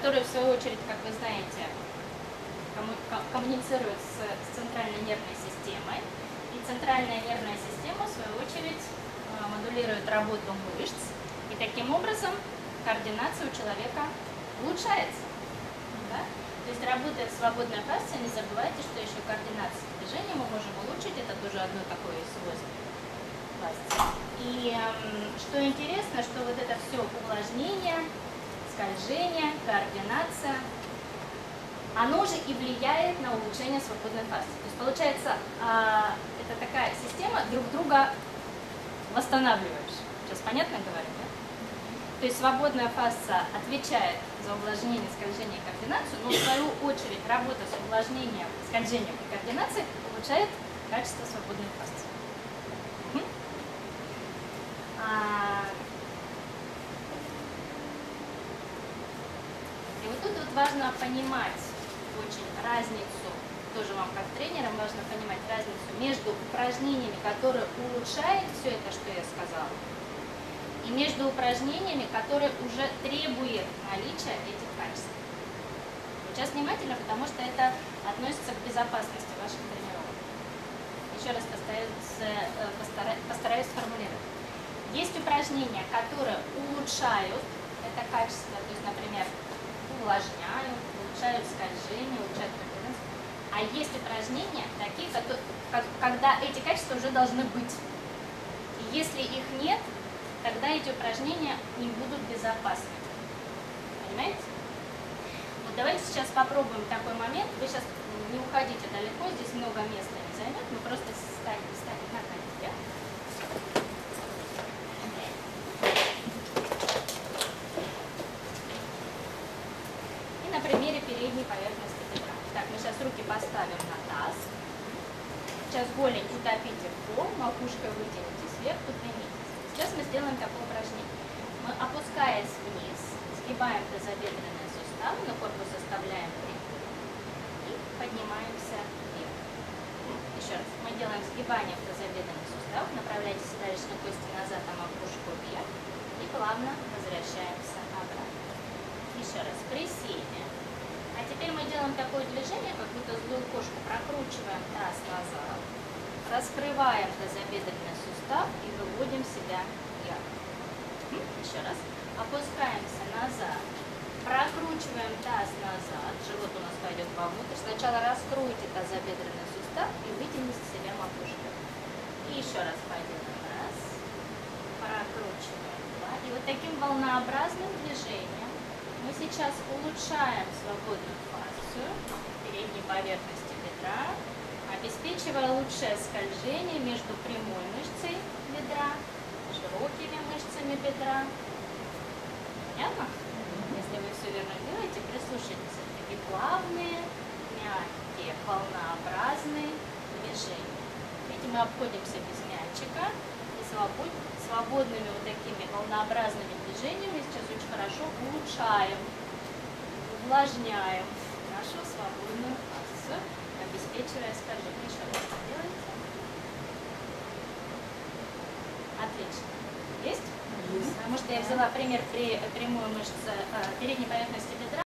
которые, в свою очередь, как вы знаете, коммуницируют с центральной нервной системой. И центральная нервная система, в свою очередь, модулирует работу мышц. И таким образом координация у человека улучшается. Да? То есть, работая в свободной фасции, не забывайте, что еще координацию движения мы можем улучшить. Это тоже одно такое свойство фасции. И что интересно, что вот это все увлажнение, скольжение, координация, оно же и влияет на улучшение свободной фасции. То есть получается, это такая система друг друга восстанавливающая. Сейчас понятно говорю, да? То есть свободная фасция отвечает за увлажнение, скольжение и координацию, но в свою очередь работа с увлажнением, скольжением и координацией улучшает качество свободной фасции. И вот тут вот важно понимать очень разницу, тоже вам как тренерам важно понимать разницу между упражнениями, которые улучшают все это, что я сказала, и между упражнениями, которые уже требуют наличия этих качеств. Сейчас внимательно, потому что это относится к безопасности ваших тренировок. Еще раз постараюсь сформулировать. Есть упражнения, которые улучшают это качество, то есть, например, увлажняют, улучшают скольжение, улучшают координацию. А есть упражнения такие, когда эти качества уже должны быть. И если их нет, тогда эти упражнения не будут безопасны. Понимаете? Вот давайте сейчас попробуем такой момент. Вы сейчас не уходите далеко, здесь много места не займет, мы просто станем на коленке. И на примере передней поверхности бедра. Так, мы сейчас руки поставим на таз. Сейчас голень утопите в пол, макушкой вытянитесь вверх, поднимитесь. Сейчас мы сделаем такое упражнение. Мы, опускаясь вниз, сгибаем тазобедренные суставы, на корпус оставляем прямым и поднимаемся вверх. Еще раз. Мы делаем сгибание в тазобедренных суставах, направляйте седалищные кости назад, а макушку вверх и плавно возвращаемся обратно. Еще раз. Присели. А теперь мы делаем такое движение, как будто злую кошку, прокручиваем таз назад, раскрываем тазобедренный сустав и выводим себя вверх. Еще раз. Опускаемся назад, прокручиваем таз назад, живот у нас пойдет вовнутрь. Сначала раскройте тазобедренный сустав и вытяните себя макушкой. И еще раз поделаем. Раз. Прокручиваем. Два. И вот таким волнообразным движением мы сейчас улучшаем свободную фасцию передней поверхности бедра, обеспечивая лучшее скольжение между прямой мышцей бедра, широкими мышцами бедра. Понятно? Если вы все верно делаете, прислушайтесь. Это такие плавные, мягкие, волнообразные движения. Видите, мы обходимся без мячика и свободными вот такими волнообразными движениями сейчас очень хорошо улучшаем, увлажняем нашу свободную фасцию, обеспечивая скольжение. Еще раз делайте. Отлично. Есть? Потому что я взяла пример при прямой мышце передней поверхности бедра.